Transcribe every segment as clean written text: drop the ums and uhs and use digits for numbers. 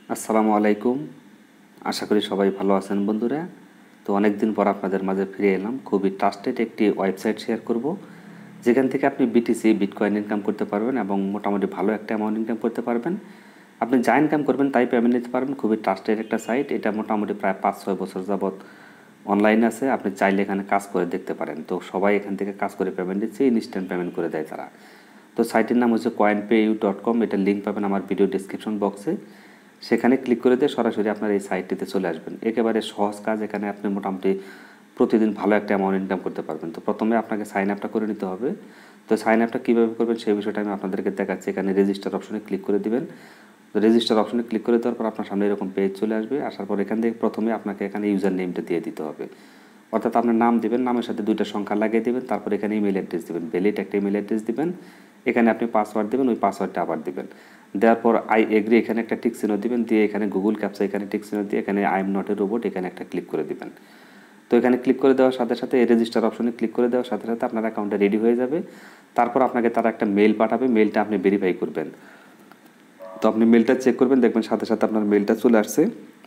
আসসালামু আলাইকুম। আশা করি সবাই ভালো আছেন বন্ধুরা। তো অনেক দিন পর আপনাদের মাঝে ফিরে এলাম। খুবই ট্রাস্টেড একটি ওয়েবসাইট শেয়ার করব, যেখান থেকে আপনি বিটিসি বিটকয়েন ইনকাম করতে পারবেন এবং মোটামুটি ভালো একটা অ্যামাউন্ট ইনকাম করতে পারবেন। আপনি যা ইনকাম করবেন তাই পেমেন্ট নিতে পারবেন। খুবই ট্রাস্টেড একটা সাইট। এটা মোটামুটি প্রায় 5-6 বছর যাবৎ অনলাইন আছে। আপনি চাইলে এখানে কাজ করে দেখতে পারেন। তো সবাই এখান থেকে কাজ করে পেমেন্ট দিচ্ছে, ইনস্ট্যান্ট পেমেন্ট করে দেয় তারা। তো সাইটের নাম হচ্ছে coinpayu.com। এটার লিঙ্ক পাবেন আমার ভিডিও ডেসক্রিপশন বক্সে। সেখানে ক্লিক করে দিয়ে সরাসরি আপনার এই সাইটটিতে চলে আসবেন। একেবারে সহজ কাজ। এখানে আপনি মোটামুটি প্রতিদিন ভালো একটা অ্যামাউন্ট ইনকাম করতে পারবেন। তো প্রথমে আপনাকে সাইন আপটা করে নিতে হবে। তো সাইন আপটা কীভাবে করবেন সেই বিষয়টা আমি আপনাদেরকে দেখাচ্ছি। এখানে রেজিস্টার অপশনে ক্লিক করে দিবেন। তো রেজিস্টার অপশনে ক্লিক করে দেওয়ার পর আপনার সামনে এরকম পেজ চলে আসবে। আসার পর এখান থেকে প্রথমে আপনাকে এখানে ইউজার নেমটা দিয়ে দিতে হবে। অর্থাৎ আপনার নাম দিবেন, নামের সাথে 2টা সংখ্যা লাগিয়ে দেবেন। তারপর এখানে ইমেল অ্যাড্রেস দিবেন, ভ্যালিড একটা ইমেল অ্যাড্রেস দিবেন। এখানে আপনি পাসওয়ার্ড দেবেন, ওই পাসওয়ার্ডটা আবার দিবেন। দেওয়ার পর আই এগ্রি এখানে একটা টিক চিহ্ন দিবেন, দিয়ে এখানে গুগল ক্যাপচা এখানে টিক চিহ্ন দিয়ে এখানে I am not a robot এখানে একটা ক্লিক করে দিবেন। তো এখানে ক্লিক করে দেওয়ার সাথে সাথে এই রেজিস্টার অপশনে ক্লিক করে দেওয়ার সাথে সাথে আপনার অ্যাকাউন্টটা রেডি হয়ে যাবে। তারপর আপনাকে তারা একটা মেল পাঠাবে, মেলটা আপনি ভেরিফাই করবেন। তো আপনি মেলটা চেক করবেন, দেখবেন সাথে সাথে আপনার মেলটা চলে আসছে।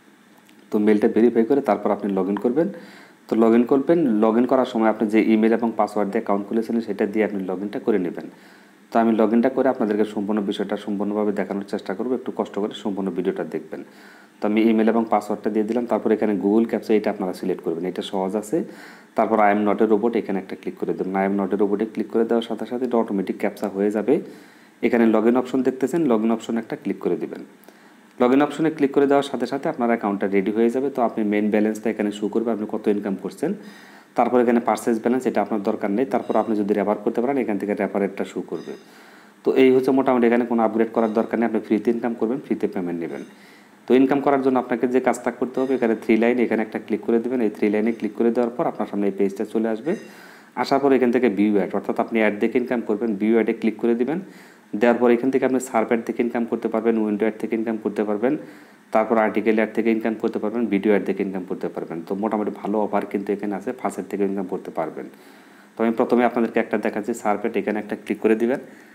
তো মেলটা ভেরিফাই করে তারপর আপনি লগ ইন করবেন। তো লগ ইন করবেন, লগ ইন করার সময় আপনি যে ইমেল এবং পাসওয়ার্ড দিয়ে অ্যাকাউন্ট খুলেছিলেন সেটা দিয়ে আপনি লগ ইনটা করে নেবেন। তো আমি লগ ইনটা করে আপনাদেরকে সম্পূর্ণ বিষয়টা সম্পূর্ণভাবে দেখানোর চেষ্টা করব। একটু কষ্ট করে সম্পূর্ণ ভিডিওটা দেখবেন। তো আমি ইমেল এবং পাসওয়ার্ডটা দিয়ে দিলাম। তারপর এখানে গুগল ক্যাপচা এটা আপনারা সিলেক্ট করবেন, এটা সহজ আছে। তারপর I am not a robot এখানে একটা ক্লিক করে দেবেন। আই এম নট এ রোবটে ক্লিক করে দেওয়ার সাথে সাথে এটা অটোমেটিক ক্যাপচা হয়ে যাবে। এখানে লগ ইন অপশন দেখতেছেন, লগ ইন অপশন একটা ক্লিক করে দিবেন। লগ ইন অপশনে ক্লিক করে দেওয়ার সাথে সাথে আপনার অ্যাকাউন্টটা রেডি হয়ে যাবে। তো আপনি মেন ব্যালেন্সটা এখানে শো করবে, আপনি কত ইনকাম করছেন। তারপর এখানে পারচেজ ব্যালেন্স, এটা আপনার দরকার নেই। তারপর আপনি যদি রেফার করতে পারেন এখান থেকে রেফার রেটটা শো করবে। তো এই হচ্ছে মোটামুটি, এখানে কোনো আপগ্রেড করার দরকার নেই। আপনি ফ্রিতে ইনকাম করবেন, ফ্রিতে পেমেন্ট নেবেন। তো ইনকাম করার জন্য আপনাকে যে কাজটা করতে হবে, এখানে 3 লাইন এখানে একটা ক্লিক করে দেবেন। এই 3 লাইনে ক্লিক করে দেওয়ার পর আপনার সামনে এই পেজটা চলে আসবে। আসার পর এখান থেকে ভিউ অ্যাড, অর্থাৎ আপনি অ্যাড দেখে ইনকাম করবেন, ভিউ অ্যাডে ক্লিক করে দিবেন। দেওয়ার পর এখান থেকে আপনি সার্ভ অ্যাড থেকে ইনকাম করতে পারবেন, উইন্ডো অ্যাড থেকে ইনকাম করতে পারবেন, তারপর আর্টিকেল অ্যাড থেকে ইনকাম করতে পারবেন, ভিডিও অ্যাড থেকে ইনকাম করতে পারবেন। তো মোটামুটি ভালো অফার কিন্তু এখানে আছে, ফার্স্টের থেকে ইনকাম করতে পারবেন। তো আমি প্রথমে আপনাদেরকে একটা দেখাচ্ছি, সার্ভ অ্যাড এখানে একটা ক্লিক করে দিবেন।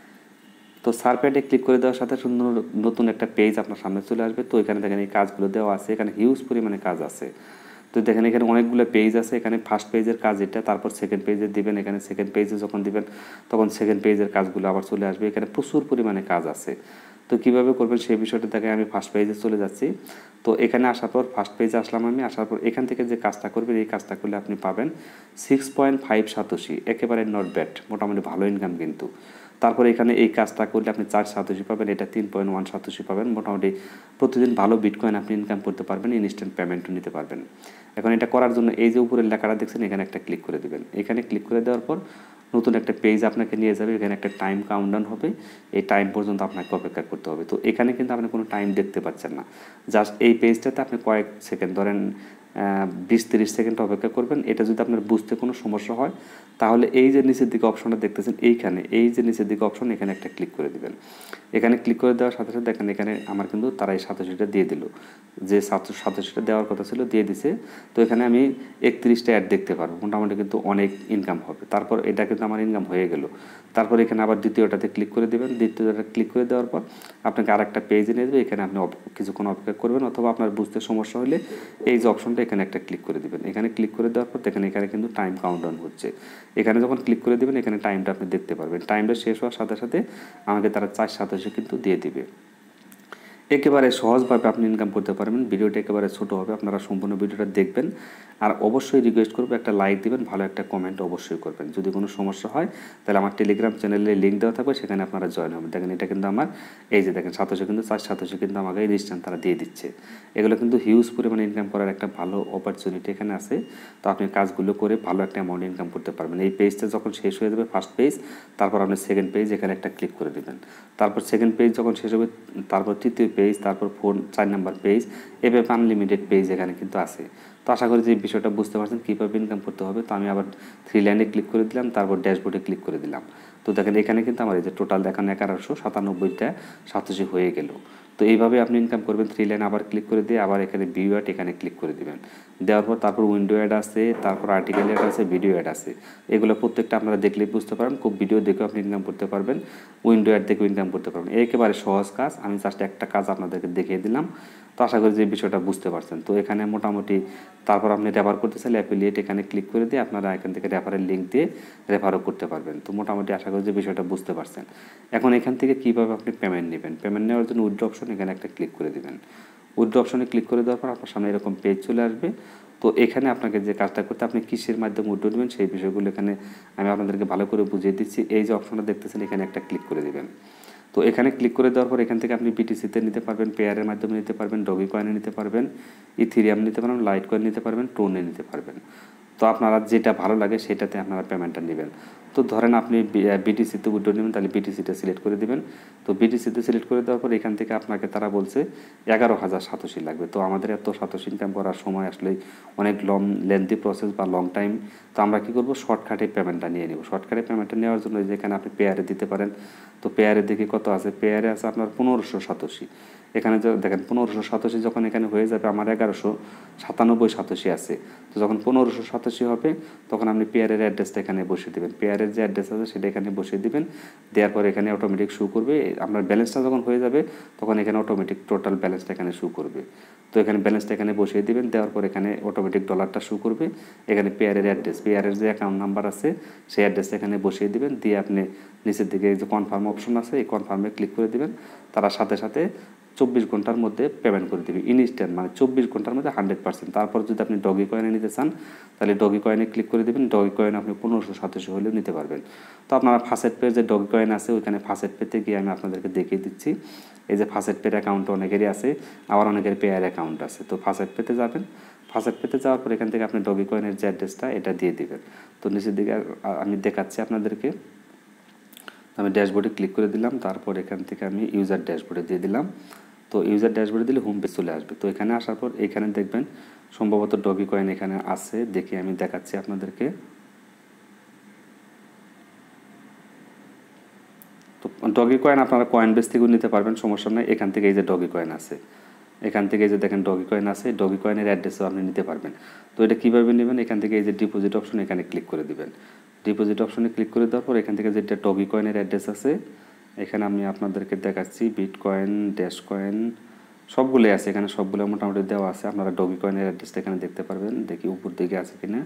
তো সার্ভ অ্যাডে ক্লিক করে দেওয়ার সাথে সুন্দর নতুন একটা পেজ আপনার সামনে চলে আসবে। তো এখানে দেখেন এই কাজগুলো দেওয়া আছে, এখানে হিউজ পরিমাণে কাজ আছে। তো দেখেন এখানে অনেকগুলো পেজ আছে। এখানে ফার্স্ট পেজের কাজ এটা, তারপর সেকেন্ড পেজে দিবেন। এখানে সেকেন্ড পেজে যখন দিবেন তখন সেকেন্ড পেজের কাজগুলো আবার চলে আসবে। এখানে প্রচুর পরিমাণে কাজ আছে। তো কীভাবে করবেন সেই বিষয়টা দেখে আমি ফার্স্ট পেজে চলে যাচ্ছি। তো এখানে আসার পর ফার্স্ট পেজে আসলাম আমি। আসার পর এখান থেকে যে কাজটা করবেন এই কাজটা করলে আপনি পাবেন 6.5 সাতোশি, একেবারে নট ব্যাড, মোটামুটি ভালো ইনকাম কিন্তু। তারপরে এখানে এই কাজটা করলে আপনি 4 সাতোশি পাবেন, এটা 3.1 সাতোশি পাবেন। মোটামুটি প্রতিদিন ভালো বিটকয়েন আপনি ইনকাম করতে পারবেন, ইনস্ট্যান্ট পেমেন্টও নিতে পারবেন। এখন এটা করার জন্য এই যে উপরের লেখাটা দেখছেন এখানে একটা ক্লিক করে দেবেন। এখানে ক্লিক করে দেওয়ার পর নতুন একটা পেজ আপনাকে নিয়ে যাবে। এখানে একটা টাইম কাউন্টডাউন হবে, এই টাইম পর্যন্ত আপনাকে অপেক্ষা করতে হবে। তো এখানে কিন্তু আপনি কোনো টাইম দেখতে পাচ্ছেন না, জাস্ট এই পেজটাতে আপনি কয়েক সেকেন্ড, ধরেন 20-30 সেকেন্ড অপেক্ষা করবেন। এটা যদি আপনার বুঝতে কোনো সমস্যা হয় তাহলে এই যে নিচের দিকে অপশনটা দেখতেছেন এইখানে, এই যে নিচের দিকে অপশন এখানে একটা ক্লিক করে দিবেন। এখানে ক্লিক করে দেওয়ার সাথে সাথে দেখেন এখানে আমার কিন্তু তারা এই সাতোশিটা দিয়ে দিল, যে সাতোশিটা দেওয়ার কথা ছিল দিয়ে দিছে। তো এখানে আমি 31টা অ্যাড দেখতে পারবো, মোটামুটি কিন্তু অনেক ইনকাম হবে। তারপর এটা কিন্তু আমার ইনকাম হয়ে গেল। তারপর এখানে আবার দ্বিতীয়টাতে ক্লিক করে দেবেন। দ্বিতীয়টা ক্লিক করে দেওয়ার পর আপনাকে আরেকটা পেজে নিয়ে যাবে। এখানে আপনি কিছুক্ষণ অপেক্ষা করবেন, অথবা আপনার বুঝতে সমস্যা হলে এই যে অপশনটা এখানে একটা ক্লিক করে দিবেন। এখানে ক্লিক করে দেওয়ার পর দেখেন এখানে কিন্তু টাইম কাউন্টডাউন হচ্ছে। এখানে যখন ক্লিক করে দেবেন এখানে টাইমটা আপনি দেখতে পারবেন। টাইমটা শেষ হওয়ার সাথে সাথে আমাকে তারা 4 সাতোশি কিন্তু দিয়ে দিবে। একেবারে সহজভাবে আপনি ইনকাম করতে পারবেন। ভিডিওটা একেবারে ছোটো হবে, আপনারা সম্পূর্ণ ভিডিওটা দেখবেন। আর অবশ্যই রিকোয়েস্ট করবো একটা লাইক দিবেন, ভালো একটা কমেন্ট অবশ্যই করবেন। যদি কোনো সমস্যা হয় তাহলে আমার টেলিগ্রাম চ্যানেলে লিঙ্ক দেওয়া থাকবে, সেখানে আপনারা জয়েন হবেন। দেখেন এটা কিন্তু আমার এই যে দেখেন সাতোশি কিন্তু 4 সাতোশি কিন্তু আমাকে ইনস্ট্যান্ট তারা দিয়ে দিচ্ছে। এগুলো কিন্তু হিউজ পরিমাণে ইনকাম করার একটা ভালো অপরচুনিটি এখানে আছে। তো আপনি কাজগুলো করে ভালো একটা অ্যামাউন্ট ইনকাম করতে পারবেন। এই পেজটা যখন শেষ হয়ে যাবে ফার্স্ট পেজ, তারপর আপনি সেকেন্ড পেজ এখানে একটা ক্লিক করে দেবেন। তারপর সেকেন্ড পেজ যখন শেষ হবে তারপর তৃতীয় পেজ, তারপর 4 নাম্বার পেজ, এভাবে আনলিমিটেড পেজ এখানে কিন্তু আছে। তো আশা করি যে বিষয়টা বুঝতে পারছেন কীভাবে ইনকাম করতে হবে। তো আমি আবার 3 লাইনে ক্লিক করে দিলাম, তারপর ড্যাশবোর্ডে ক্লিক করে দিলাম। তো দেখেন এখানে কিন্তু আমার এই যে টোটাল দেখান 1197টা সাতোশি হয়ে গেল। তো এইভাবে আপনি ইনকাম করবেন। 3 লাইন আবার ক্লিক করে দিয়ে আবার এখানে ভিউ অ্যাড এখানে ক্লিক করে দিবেন। দেওয়ার পর তারপর উইন্ডো অ্যাড আছে, তারপর আর্টিকেল অ্যাড আছে, ভিডিও অ্যাড আছে। এগুলো প্রত্যেকটা আপনারা দেখলেই বুঝতে পারেন। খুব ভিডিও দেখেও আপনি ইনকাম করতে পারবেন, উইন্ডো অ্যাড দেখেও ইনকাম করতে পারবেন। একেবারে সহজ কাজ, আমি জাস্ট একটা কাজ আপনাদেরকে দেখিয়ে দিলাম। তো আশা করি যে বিষয়টা বুঝতে পারছেন। তো এখানে মোটামুটি তারপর আপনি রেফার করতে চাইলে অ্যাফিলিয়েট এখানে ক্লিক করে দিয়ে আপনারা এখান থেকে রেফারের লিঙ্ক দিয়ে রেফারও করতে পারবেন। তো মোটামুটি আশা করি যে বিষয়টা বুঝতে পারছেন। এখন এখান থেকে কীভাবে আপনি পেমেন্ট নেবেন, পেমেন্ট নেওয়ার জন্য উইথড্র অপশন এখানে একটা ক্লিক করে দেবেন। উইথড্র অপশনে ক্লিক করে দেওয়ার পর আপনার সামনে এরকম পেজ চলে আসবে। তো এখানে আপনাকে যে কাজটা করতে, আপনি কিসের মাধ্যমে উইথড্র নেবেন সেই বিষয়গুলো এখানে আমি আপনাদেরকে ভালো করে বুঝিয়ে দিচ্ছি। এই যে অপশনটা দেখতেছেন এখানে একটা ক্লিক করে দেবেন। তো এখানে ক্লিক করে দেওয়ার পর এখান থেকে আপনি বিটিসিতে নিতে পারবেন, পেয়ারের মাধ্যমে নিতে পারবেন, ডগি কয়েনে নিতে পারবেন, ইথিরিয়াম নিতে পারবেন, লাইট কয়েন নিতে পারবেন, টোনে নিতে পারবেন। তো আপনারা যেটা ভালো লাগে সেটাতে আপনারা পেমেন্টটা নেবেন। তো ধরেন আপনি বিটিসিতে উইথড্র নেবেন, তাহলে বিটিসিটা সিলেক্ট করে দেবেন। তো বিটিসিতে সিলেক্ট করে দেওয়ার পর এখান থেকে আপনাকে তারা বলছে 11,000 সাতোশি লাগবে। তো আমাদের এত সাতোশি ইনকাম করার সময় আসলে অনেক লেন্থি প্রসেস বা লং টাইম। তো আমরা কী করবো, শর্টকাটে পেমেন্টটা নিয়ে নেব। শর্টকাটে পেমেন্টটা নেওয়ার জন্য যেখানে আপনি পেয়ারে দিতে পারেন। তো পেয়ারে দেখে কত আছে, পেয়ারে আছে আপনার 1500 সাতোশি। এখানে দেখেন 1500 সাতোশি যখন এখানে হয়ে যাবে, আমার 1197 সাতোশি আছে। তো যখন 1500 সাতোশি হবে তখন আপনি পেয়ারের অ্যাড্রেসটা এখানে বসিয়ে দেবেন। পেয়ারের যে অ্যাড্রেস আছে সেটা এখানে বসিয়ে দিবেন। দেওয়ার পর এখানে অটোমেটিক শো করবে। আপনার ব্যালেন্সটা যখন হয়ে যাবে তখন এখানে অটোমেটিক টোটাল ব্যালেন্সটা এখানে শো করবে। তো এখানে ব্যালেন্সটা এখানে বসিয়ে দিবেন। দেওয়ার পর এখানে অটোমেটিক ডলারটা শো করবে। এখানে পেয়ারের অ্যাড্রেস, পেয়ারের যে অ্যাকাউন্ট নাম্বার আছে সেই অ্যাড্রেসটা এখানে বসিয়ে দিবেন। দিয়ে আপনি নিচের দিকে যে কনফার্ম অপশন আছে এই কনফার্মে ক্লিক করে দিবেন। তারা সাথে সাথে 24 ঘন্টার মধ্যে পেমেন্ট করে দেবে, ইনস্ট্যান্ট, মানে 24 ঘন্টার মধ্যে 100%। তারপর যদি আপনি ডগি কয়েনে নিতে চান তাহলে ডগি কয়েনে ক্লিক করে দেবেন। ডগি কয়েন আপনি 1500 সাতোশি হলেও নিতে পারবেন। তো আপনারা ফার্স্ট পের যে ডগি কয়েন আছে ওইখানে ফার্স্ট পেতে গিয়ে আমি আপনাদেরকে দেখিয়ে দিচ্ছি। এই যে ফার্স্ট পের অ্যাকাউন্ট অনেকেরই আছে, আবার অনেকের পেয়ার অ্যাকাউন্ট আছে। তো ফার্স্ট পেতে যাবেন। ফার্স্ট পেতে যাওয়ার পর এখান থেকে আপনি ডগি কয়েনের যে অ্যাড্রেসটা এটা দিয়ে দিবেন। তো নিচের দিকে আমি দেখাচ্ছি আপনাদেরকে। আমি ড্যাশবোর্ডে ক্লিক করে দিলাম। তারপর এখান থেকে আমি ইউজার ড্যাশবোর্ডে দিয়ে দিলাম। তো ইউজার ড্যাশবোর্ডে দিলে হোম পেজ চলে আসবে। তো এখানে আসার পর এখানে দেখবেন সম্ভবত ডগি কয়েন এখানে আছে, দেখে আমি দেখাচ্ছি আপনাদেরকে। তো ডগি কয়েন আপনারা কয়েন বেস থেকেও নিতে পারবেন, সমস্যা নেই। এখান থেকে এই যে ডগি কয়েন আছে, এখান থেকে এই যে দেখেন ডগি কয়েন আছে, ডগি কয়েনের অ্যাড্রেসও আপনি নিতে পারবেন। তো এটা কীভাবে নেবেন, এখান থেকে এই যে ডিপোজিট অপশন এখানে ক্লিক করে দিবেন। ডিপোজিট অপশনে ক্লিক করে দেওয়ার পর এখান থেকে যেটা ডগি কয়েনের অ্যাড্রেস আছে এখানে আমি আপনাদেরকে দেখাচ্ছি। বিটকয়েন, ড্যাশ কয়েন সবগুলোই আছে এখানে, সবগুলো মোটামুটি দেওয়া আছে। আপনারা ডগি কয়েনের অ্যাড্রেসটা এখানে দেখতে পারবেন। দেখি উপর দিকে আছে কিনা।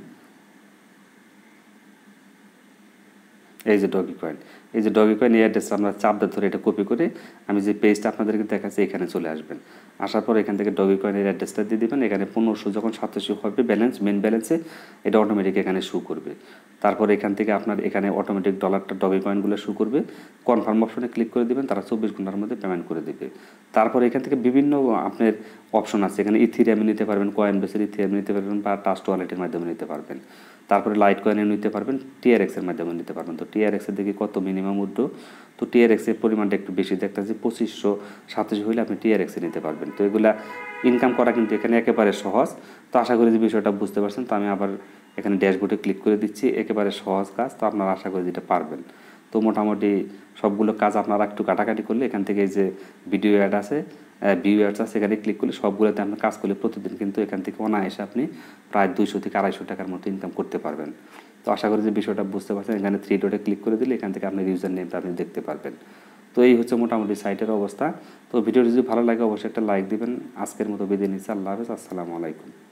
এই যে ডগি কয়েন, এই যে ডগি কয়েন এই অ্যাড্রেসটা আমরা চাপটা ধরে এটা কপি করে আমি যে পেজটা আপনাদেরকে দেখাচ্ছি এখানে চলে আসবেন। আসার পর এখান থেকে ডগি কয়েনের অ্যাড্রেসটা দিয়ে দেবেন। এখানে 1500 যখন সাতোশি হবে ব্যালেন্স, মেন ব্যালেন্সে এটা অটোমেটিক এখানে শো করবে। তারপর এখান থেকে আপনার এখানে অটোমেটিক ডলারটা ডগি কয়েনগুলো শো করবে। কনফার্ম অপশনে ক্লিক করে দেবেন, তারা 24 ঘন্টার মধ্যে পেমেন্ট করে দেবে। তারপর এখান থেকে বিভিন্ন আপনার অপশন আছে, এখানে ইথিরিয়ামে নিতে পারবেন, কয়েন বেসের ইথিরিয়ামে নিতে পারবেন, বা ট্রাস্ট ওয়ালেটের মাধ্যমে নিতে পারবেন। তারপরে লাইট কয়েনে নিতে পারবেন, টিআরএক্সের মাধ্যমে নিতে পারবেন। তো টিআরএক্সের দিকে কত মিনিমাম উইথড্র, তো টিআরএক্সের পরিমাণটা একটু বেশি দেখতেছি, 2500 সাতোশি হলে আপনি টিআরএক্সে নিতে পারবেন। তো এগুলা ইনকাম করা কিন্তু এখানে একেবারে সহজ। তো আশা করি যে বিষয়টা বুঝতে পারছেন। তো আমি আবার এখানে ড্যাশবোর্ডে ক্লিক করে দিচ্ছি, একেবারে সহজ কাজ। তো আপনারা আশা করি যেটা পারবেন। তো মোটামুটি সবগুলো কাজ আপনারা একটু কাটাকাটি করলে এখান থেকে এই যে ভিডিও অ্যাড আছে, ভিউ অ্যাডস আছে, সেখানে ক্লিক করলে সবগুলোতে আপনি কাজ করলে প্রতিদিন কিন্তু এখান থেকে অনায়াসে আপনি প্রায় 200 থেকে 250 টাকার মতো ইনকাম করতে পারবেন। তো আশা করি যে বিষয়টা বুঝতে পারছেন। এখানে 3 ডটে ক্লিক করে দিলে এখান থেকে আপনার ইউজার নেমটা আপনি দেখতে পারবেন। তো এই হচ্ছে মোটামুটি সাইটের অবস্থা। তো ভিডিওটি যদি ভালো লাগে অবশ্যই একটা লাইক দিবেন। আজকের মতো বিদায় নিচ্ছি। আল্লাহ হাফেজ, আসসালামু আলাইকুম।